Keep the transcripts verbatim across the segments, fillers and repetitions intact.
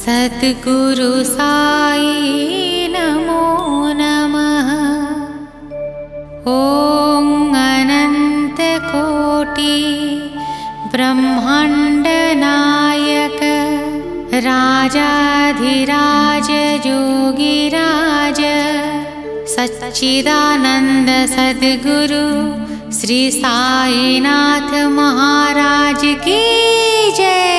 सद्गुरु साई नमो नमः। ॐ अनंत कोटि ब्रह्मांड नायक राजाधिराज जोगिराज सच्चिदानंद सद्गुरु श्री साईनाथ महाराज की जय।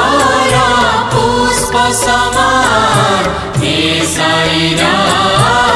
समान हे साई राम।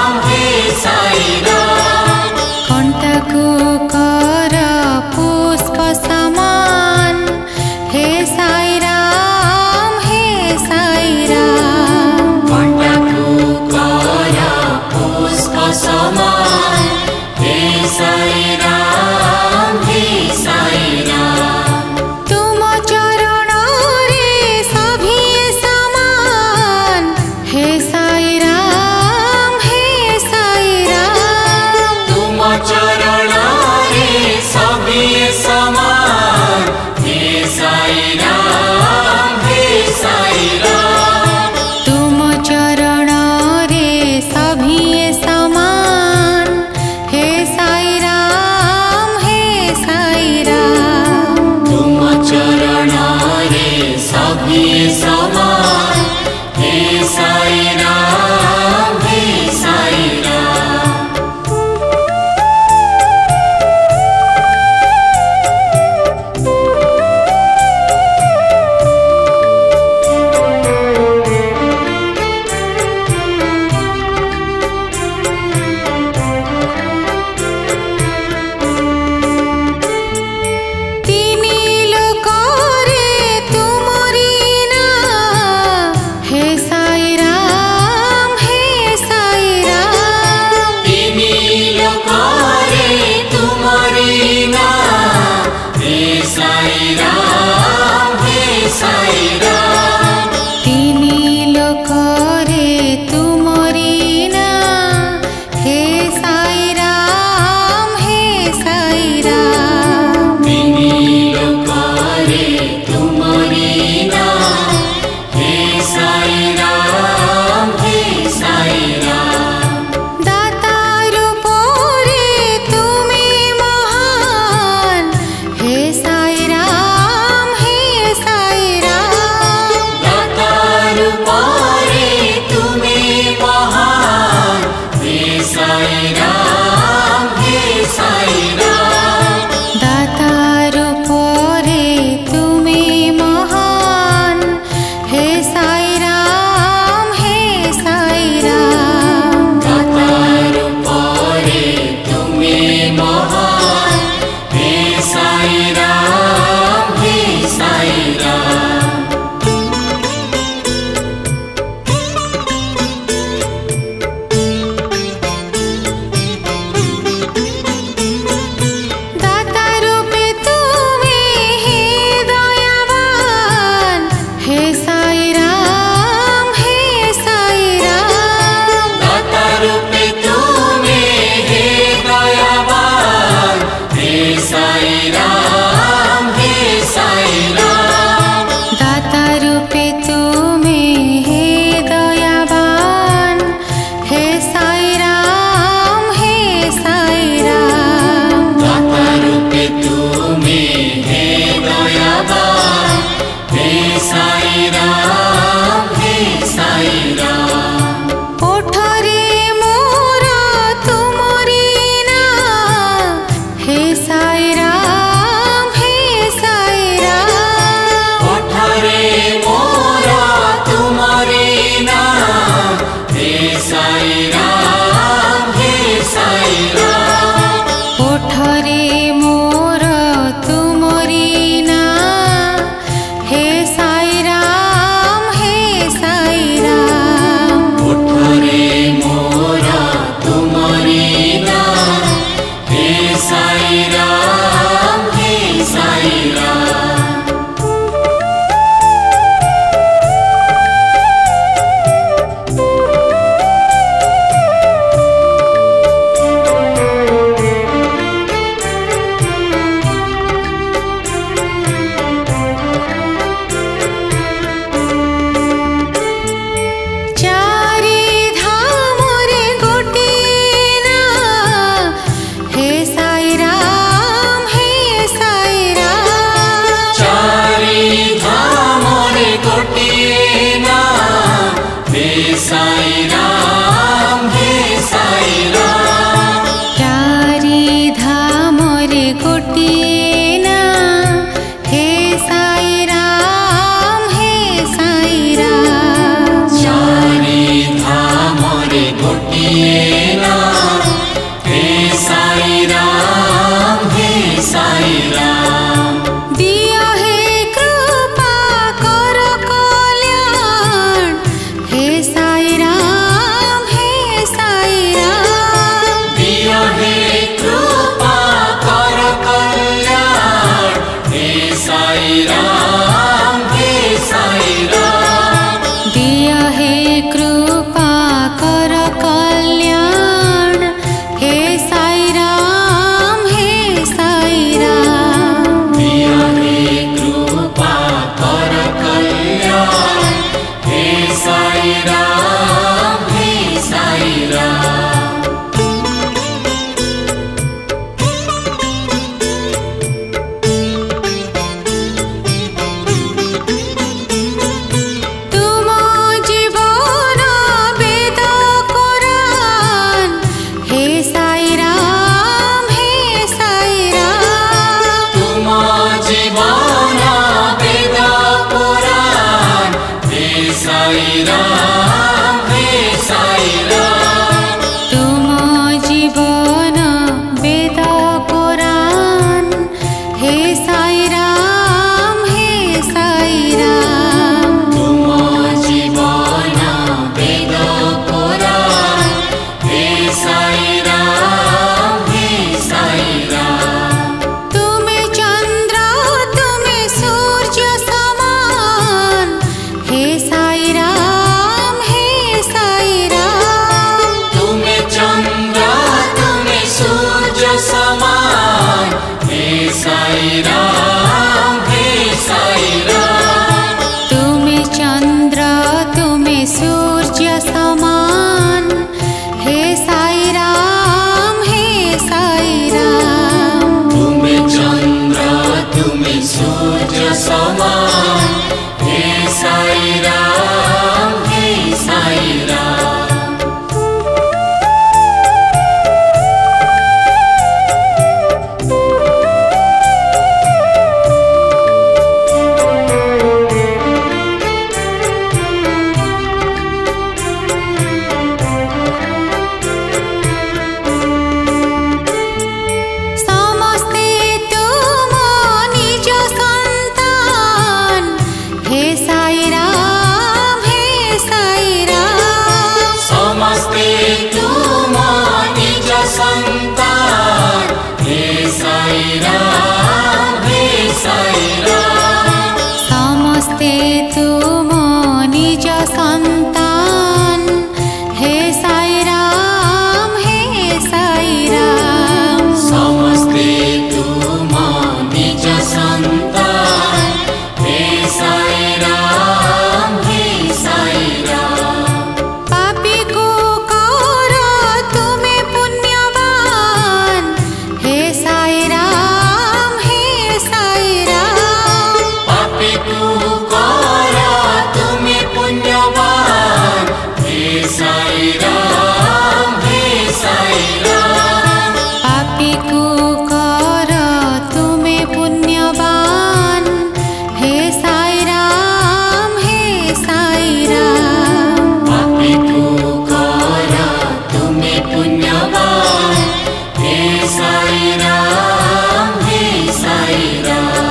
हे साई राम हे साई राम। चारि धाम रे गोटिए ना हे साई राम हे साई राम। चारि धाम रे गोटिए ना हे साई राम हे साई राम। दिया हे कृपा कर कल्याण हे साई राम हे साई राम। दिया हे कृपा कर कल्याण हे साई राम हे साई राम। दिया हे कृपा कर कल्याण हे साई राम हे साई राम। दिया हे कृपा कर कल्याण हे साई राम हे साई राम। तुम जीवन वेद कुरान हे साई राम हे साई राम। तुम जीवन वेद पुराण हे साई राम हे साई राम। तुम जीवन वेद कुरान हे साई राम हे साई राम। तुम जीवन वेद पुराण हे साई राम हे साई राम। तुम्हें चंद्र तुम्हें सूर्य समान हे साई राम हे साई राम। तुम्हें चंद्र तुम्हें सूर्य समान हे साई राम हे साई राम। तुम्हें चंद्र तुम्हें सूर्य समान हे साई राम हे साई राम। तुम्हें चंद्र तुम्हें सूर्य समान हे साई राम हे साई राम। समस्ते तुम निज संतान हे साई राम हे साई राम। समस्ते तुम निज संतान हे साई राम हे साई राम। समस्ते तुम निज संतान हे साई राम हे साई राम। समस्ते तुम निज संतान हे साई राम हे साई राम। पापी को करो तुम्हें पुण्यवान हे साई राम हे साई राम। पापी को करो तुम्हें पुण्यवान हे साई राम हे साई राम। पापी को करो तुम्हें पुण्यवान हे साई राम हे साई राम। पापी को करो तुम्हें पुण्यवान हे साई राम हे साई राम।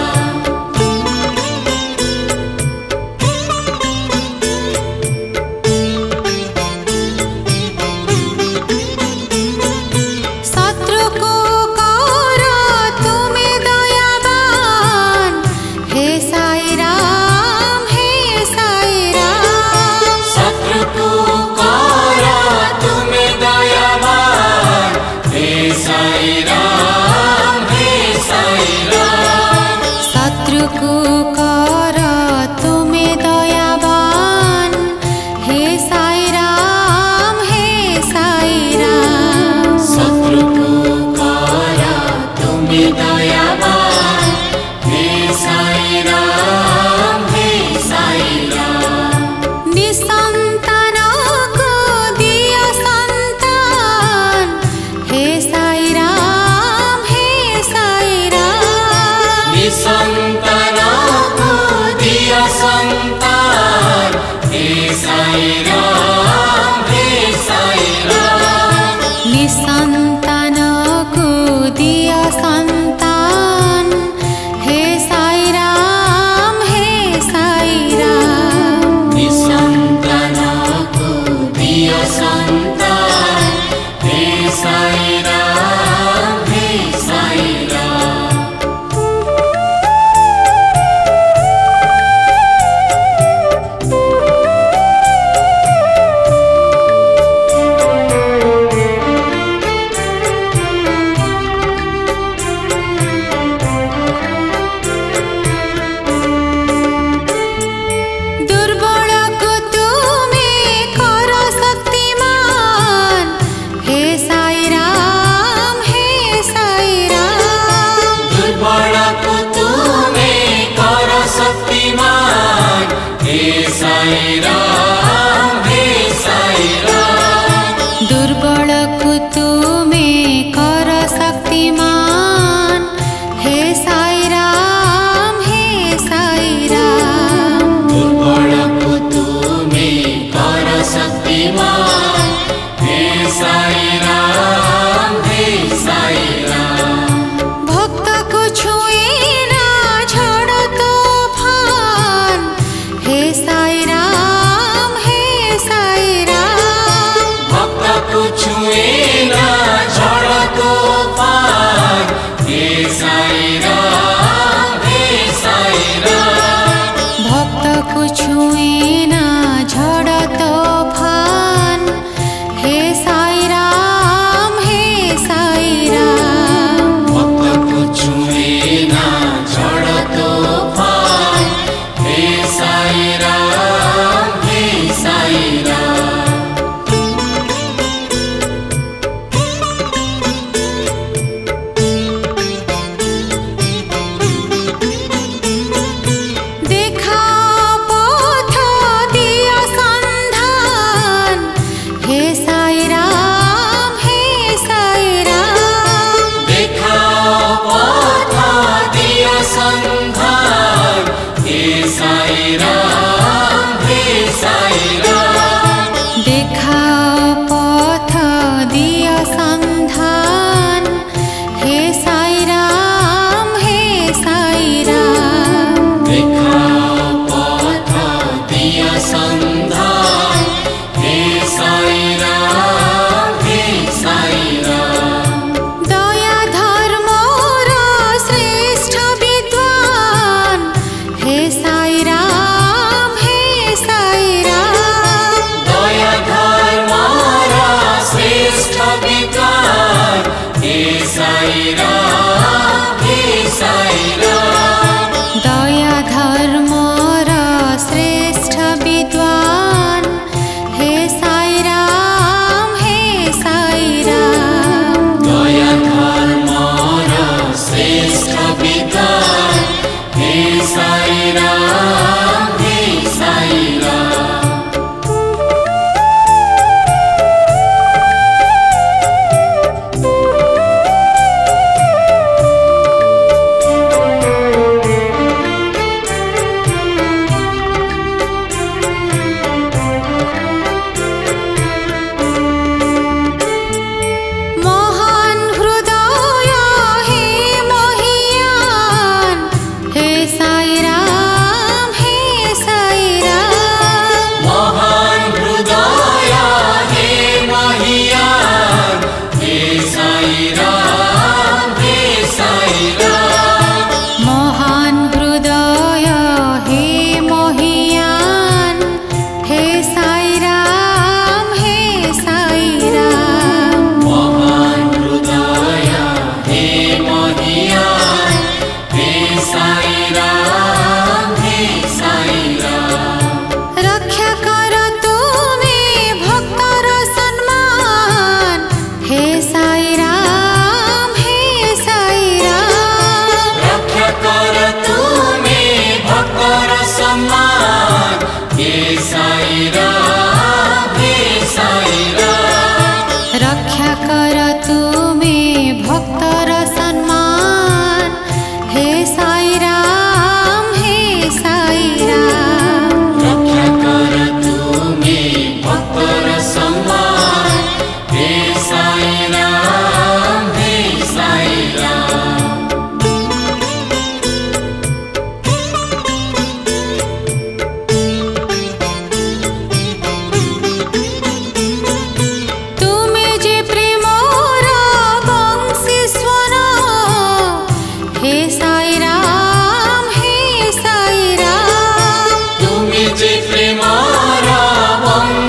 शत्रु को करो तुम्हें दयावान हे साई राम हे साई राम। शत्रु को करो तुम्हें दयावान हे साई राम हे साई राम। शत्रु को करो तुम्हें दयावान हे साई राम हे साई राम। शत्रु को करो तुम्हें दयावान हे साई राम हे साई राम। निसंतान साई राम हे साई राम। निसंतान को दिया संतान हे साई राम हे साई राम। निसंतान को दिया संतान हे साई राम हे साई राम। दुर्बल को तुम्हें करो शक्तिमान हे साई राम हे साई राम। दुर्बल को तुम्हें करो शक्तिमान हे साई राम हे साई राम। दुर्बल को तुम्हें करो शक्तिमान हे साई राम हे साई राम। दुर्बल को तुम्हें करो शक्तिमान हे साई राम हे साई राम। भक्त को छुए ना झड़ तूफान हे साई राम हे साई राम। भक्त को छुए ना झड़ तूफान हे साई राम हे साई राम। भक्त को छुए ना झड़ तूफान हे साई राम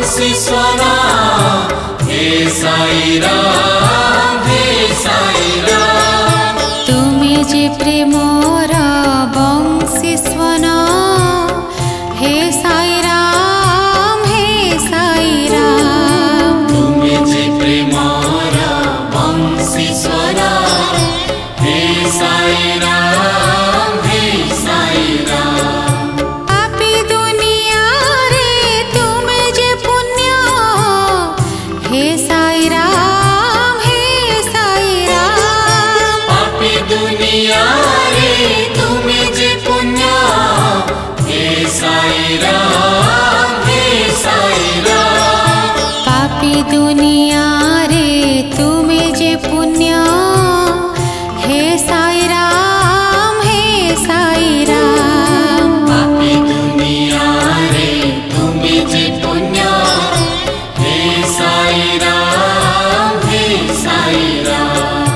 बंशीश्वर हे साई राम हे साई राम तुमे जे प्रेमर बंशीश्वर हे साई राम हे साई राम तुमे जे प्रेमर बंशीश्वर हे साई राम हे साई राम पापी दुनिया रे तुमे जे पुण्य हे साई राम हे साई राम पापी दुनिया रे तुमे जे पुण्य हे साई राम हे साई राम पापी दुनिया रे तुमे जे पुण्य हे साई राम हे साई राम पापी दुनिया रे तुमे जे पुण्य हे साई राम हे साई राम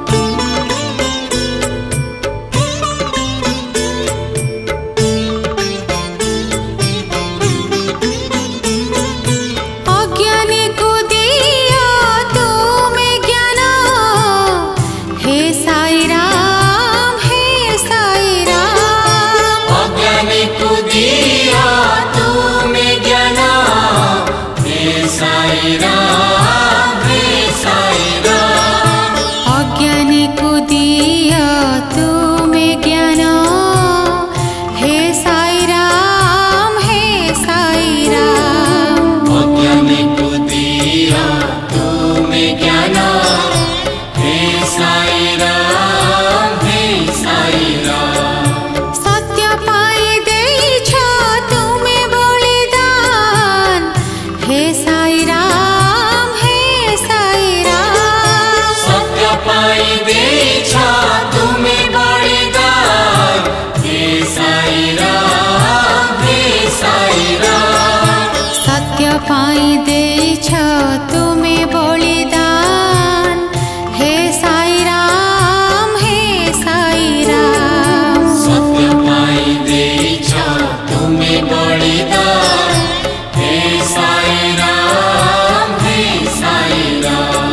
अज्ञानी को दिया तुमे ज्ञान हे साई राम हे साई राम अज्ञानी को दिया तुमे ज्ञान हे साई राम हे साई राम अज्ञानी को दिया तुमे ज्ञान हे साई राम हे साई राम अज्ञानी को दिया तुमे ज्ञान हे साई राम हे साई राम सत्य पाई देइछ तुमे बलिदान हे साई राम हे साई राम सत्य पाई देछ तुमे बलिदान हे साई राम हे साई राम सत्य पाई देइछ तुमे बलिदान हे साई राम हे साई राम सत्य पाई देछ तुमे बलिदान हे साई राम हे साई राम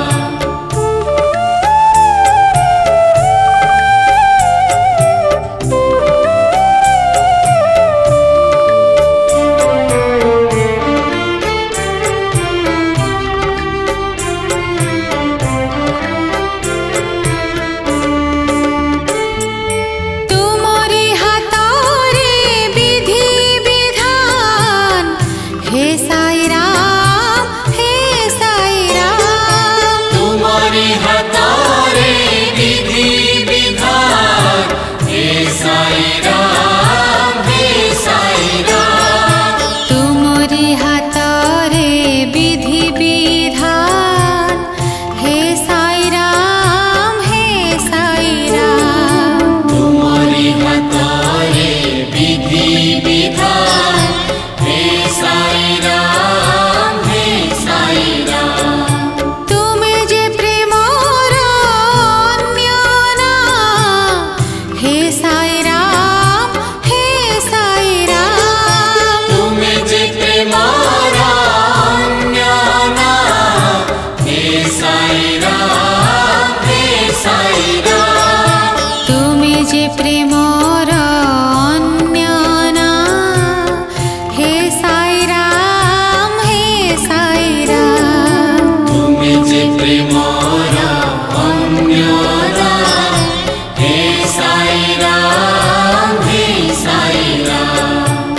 तुमरी हातरे विधि विधान हे साई राम हे साई राम तुम्हारी हाथोरे विधि विधान हे साई राम हे साई राम तुमरी हातरे विधि विधान हे साई राम हे साई राम तुम्हारी हाथोरे विधि विधान हे साई राम हे साई राम तुमे जे प्रेमर अन्य ना हे साई राम हे साई राम तुमे जे प्रेमर अन्य नाम हे साई राम हे साई राम तुमे जे प्रेमर अन्य ना हे साई राम हे साई राम तुमे जे प्रेमर अन्य नाम हे साई राम हे साई राम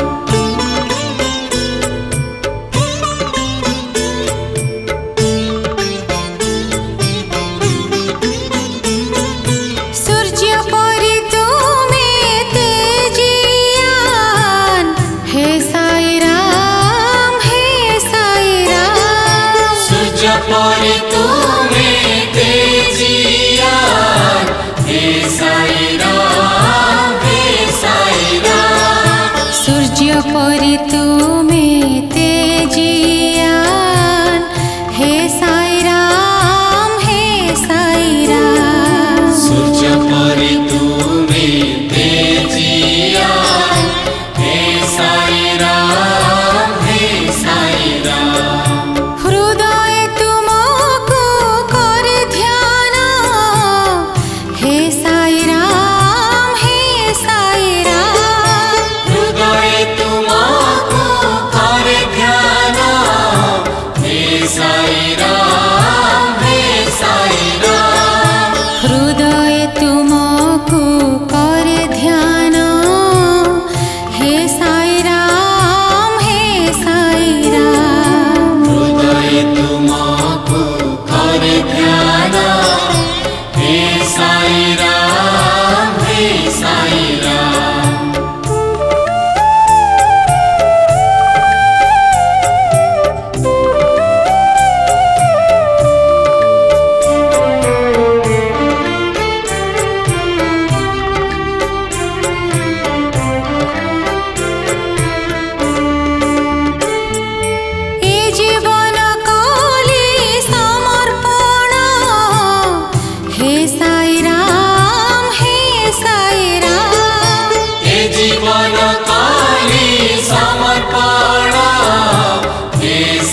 सूर्य परि तुमे तेजियान हे साई राम हे साई राम सूर्य परि तुमे तेजियान हे साई राम हे साई राम सूर्य परि तुमे तेजियान हे साई राम हे साई राम सूर्य परि तुमे तेजियान हे साई राम हे साई राम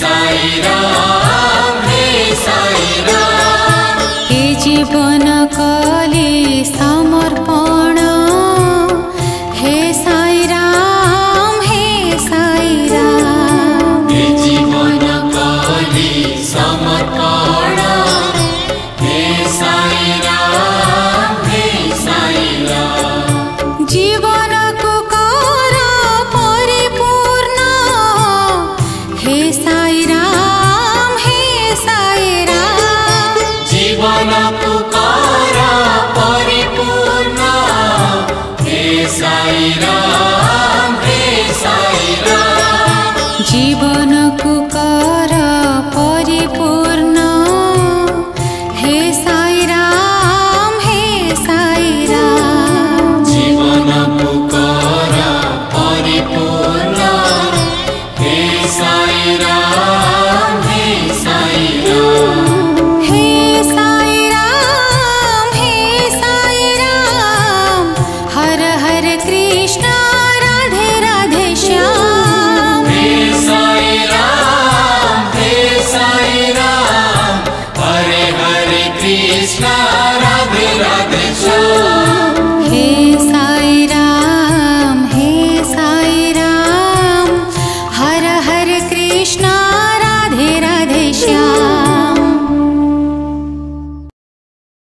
साई राम हे साई राम हे जीवन कले समर्पण हे साई राम हे साई राम हे जीवन कले समर्पण हे साई राम हे साई राम जीवन को कर परिपूर्ण हे साई राम हे साई राम जीवन पुकार परिपूर्ण हे साई राम हे साई राम जीवन को कर परिपूर्ण हे साई राम हे साई राम जीवन पुकार परिपूर्ण हे साई राम हे साई राम हे साई राम हे साई राम हर हर कृष्ण